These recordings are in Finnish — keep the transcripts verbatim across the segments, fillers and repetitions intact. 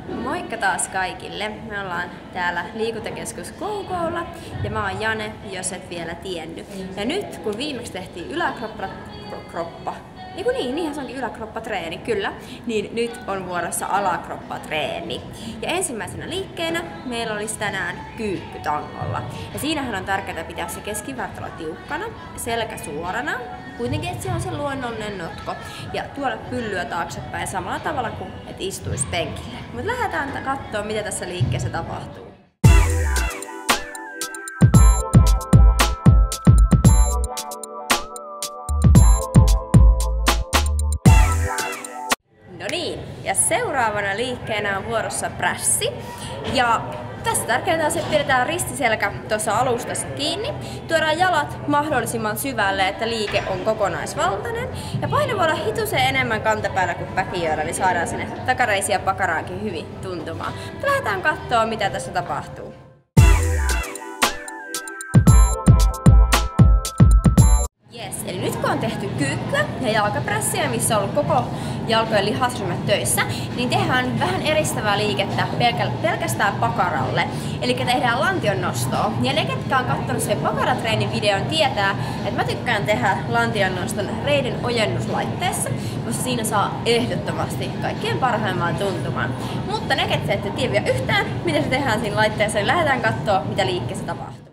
Moikka taas kaikille! Me ollaan täällä liikuntakeskus Koukolla ja mä oon Jane, jos et vielä tiennyt. Ja nyt kun viimeksi tehtiin yläkroppa, kroppa, Eiku niin, niinhän se onkin yläkroppatreeni, kyllä. Niin nyt on vuorossa alakroppatreeni. Ja ensimmäisenä liikkeenä meillä olisi tänään kyykkytangolla. Ja siinähän on tärkeää pitää se keskivartalo tiukkana, selkä suorana, kuitenkin että se on se luonnollinen notko. Ja tuoda pyllyä taaksepäin samalla tavalla kuin et istuisi penkille. Mutta lähdetään katsoa, mitä tässä liikkeessä tapahtuu. No niin, ja seuraavana liikkeenä on vuorossa prässi. Ja tässä tärkeintä on se, että pidetään ristiselkä tuossa alustassa kiinni. Tuodaan jalat mahdollisimman syvälle, että liike on kokonaisvaltainen. Ja paino voi olla hitusen enemmän kantapäällä kuin päkiöllä, niin saadaan sinne takareisiä pakaraankin hyvin tuntumaan. Mutta lähdetään katsoa, mitä tässä tapahtuu. Yes, eli nyt kun on tehty kyykkyä ja jalkaprässiä, missä on ollut koko jalkojen lihasryhmät töissä, niin tehdään vähän eristävää liikettä pelkästään pakaralle. Eli tehdään lantion nostoa. Ja ne, ketkä on katsonut sen pakaratreenin videon, tietää, että mä tykkään tehdä lantion noston reiden ojennuslaitteessa, koska siinä saa ehdottomasti kaikkien parhaimman tuntuman. Mutta ne, ketkä ette tiedä vielä yhtään, miten se tehdään siinä laitteessa, niin lähdetään katsoa, mitä liikkeessä tapahtuu.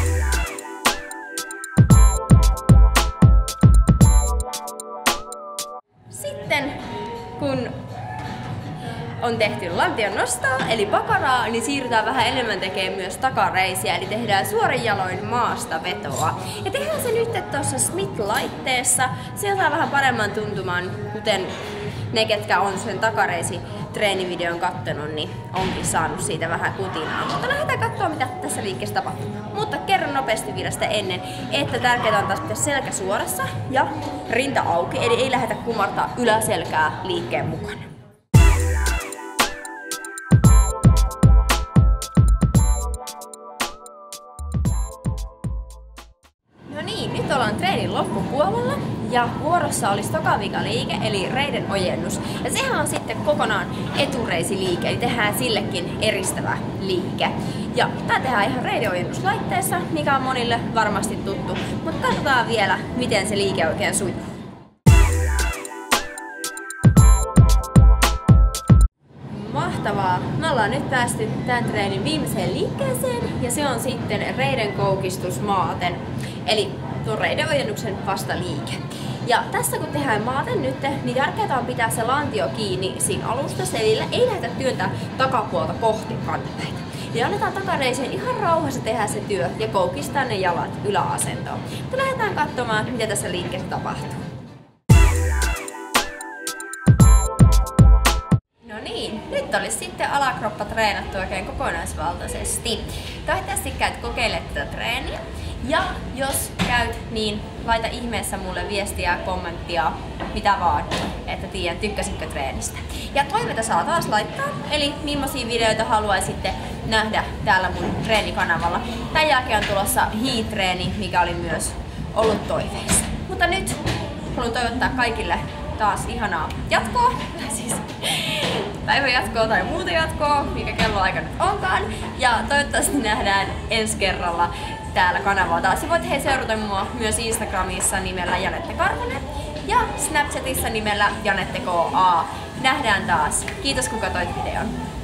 Sitten kun on tehty lantion nostoa, eli pakaraa, niin siirrytään vähän enemmän tekemään myös takareisiä, eli tehdään suorin jaloin maasta vetoa. Ja tehdään se nyt tuossa Smith-laitteessa, se saa vähän paremman tuntuman, kuten ne, ketkä on sen takareisi treenivideon kattonut, niin onkin saanut siitä vähän kutinaa. Mutta lähdetään katsoa, mitä tässä liikkeessä tapahtuu. Mutta kerron nopeasti vielä sitä ennen, että tärkeää on taas pitää selkä suorassa ja rinta auki, eli ei lähdetä kumartaa yläselkää liikkeen mukana. No niin, nyt ollaan treenin loppupuolella ja vuorossa olisi tokavikaliike eli reiden ojennus. Ja sehän on sitten kokonaan etureisiliike, eli tehdään sillekin eristävä liike. Ja tää tehdään ihan reiden ojennuslaitteessa, mikä on monille varmasti tuttu, mutta katsotaan vielä, miten se liike oikein sujuu. Mahtavaa! Me ollaan nyt päästy tämän treenin viimeiseen liikkeeseen ja se on sitten reiden koukistus maaten. Eli tuon reiden ojennuksen vastaliike. Ja tässä kun tehdään maaten nyt, niin tärkeää on pitää se lantio kiinni siinä alustassa, eli ei lähdetä työntää takapuolta kohti kantapäitä. Ja annetaan takareiseen ihan rauhassa tehdä se työ ja koukistaa ne jalat yläasentoon. Mutta lähdetään katsomaan, mitä tässä liikkeessä tapahtuu. No niin, nyt olisi sitten alakroppa treenattu oikein kokonaisvaltaisesti. Toivottavasti käyt kokeilemaan tätä treeniä. Ja jos käyt, niin laita ihmeessä mulle viestiä, kommenttia, mitä vaan, että tiedän, tykkäsitkö treenistä. Ja toiveita saa taas laittaa, eli millaisia videoita haluaisitte nähdä täällä mun treenikanavalla. Tän jälkeen on tulossa hiit-treeni, mikä oli myös ollut toiveissa. Mutta nyt haluan toivottaa kaikille taas ihanaa jatkoa, siis päivän jatkoa tai muuta jatkoa, mikä kelloaika nyt onkaan. Ja toivottavasti nähdään ensi kerralla täällä kanavalla taas. Ja voit hei seurata mua myös Instagramissa nimellä Janette Karvonen ja Snapchatissa nimellä Janette K A. Nähdään taas. Kiitos kun katsoit videon.